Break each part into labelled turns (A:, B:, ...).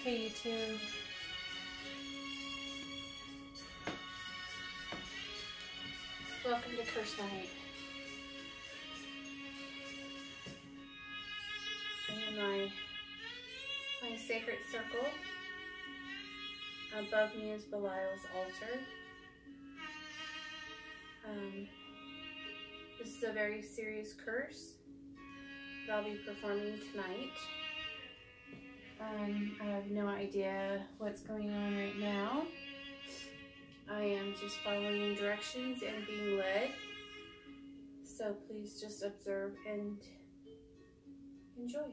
A: Hey YouTube. Welcome to Curse Night. I am my sacred circle. Above me is Belial's altar. This is a very serious curse that I'll be performing tonight. I have no idea what's going on right now. I am just following directions and being led. So please just observe and enjoy.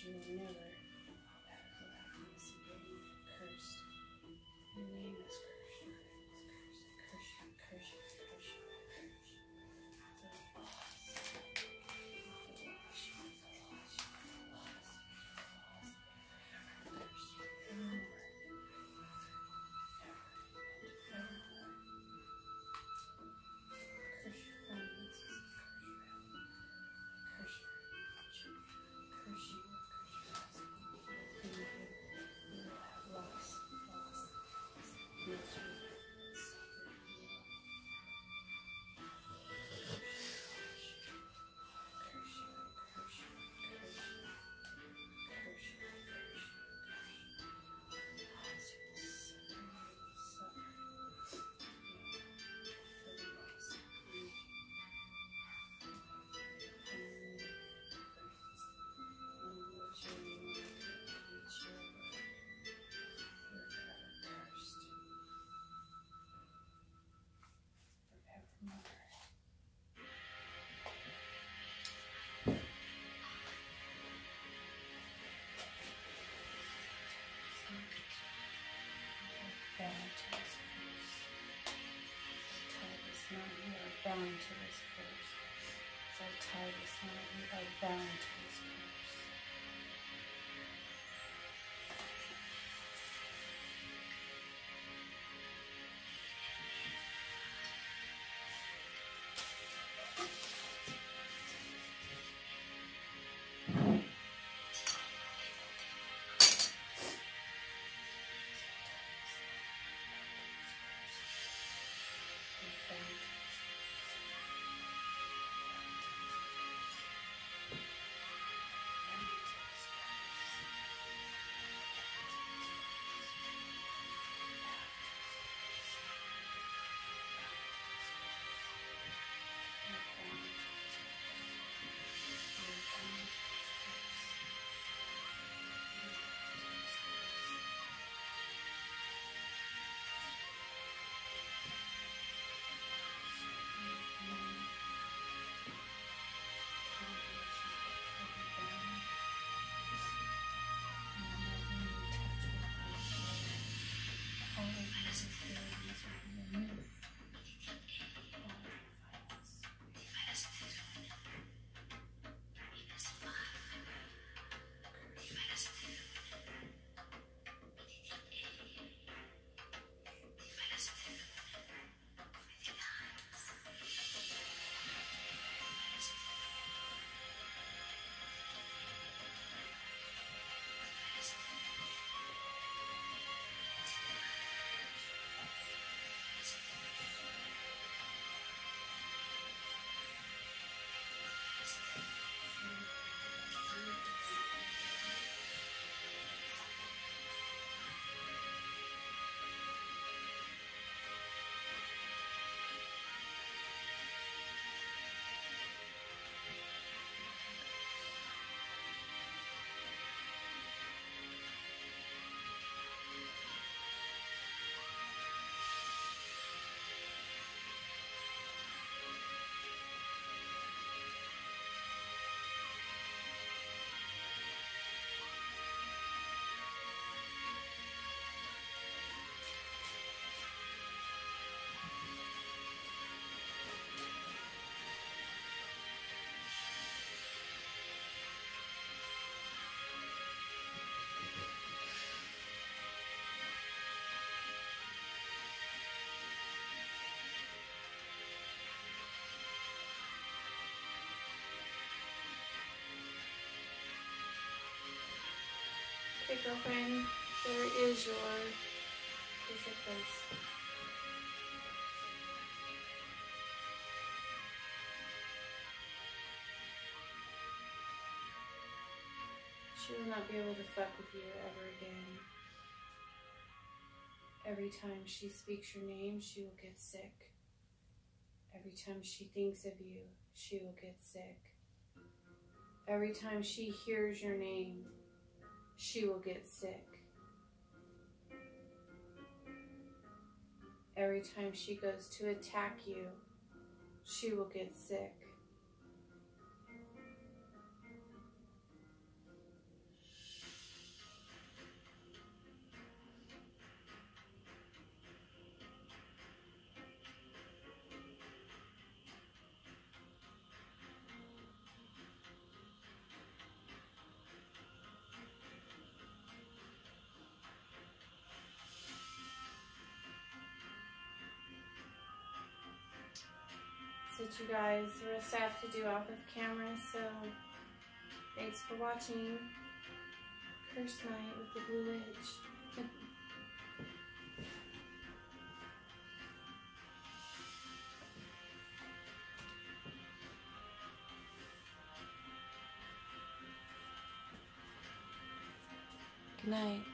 A: you will never go back in this again. Cursed. Your name is cursed. Curse you, curse you, curse you, curse you. The loss. The loss, the loss, the loss, the loss. Curse you, evermore. Bound to this curse. As I tie this knot, you are bound to this curse. Okay, girlfriend, here's your place. She will not be able to fuck with you ever again. Every time she speaks your name, she will get sick. Every time she thinks of you, she will get sick. Every time she hears your name, she will get sick. Every time she goes to attack you, she will get sick. that you guys. The rest I have to do off of camera, so thanks for watching. Curse Night with the Blue Witch. Good night.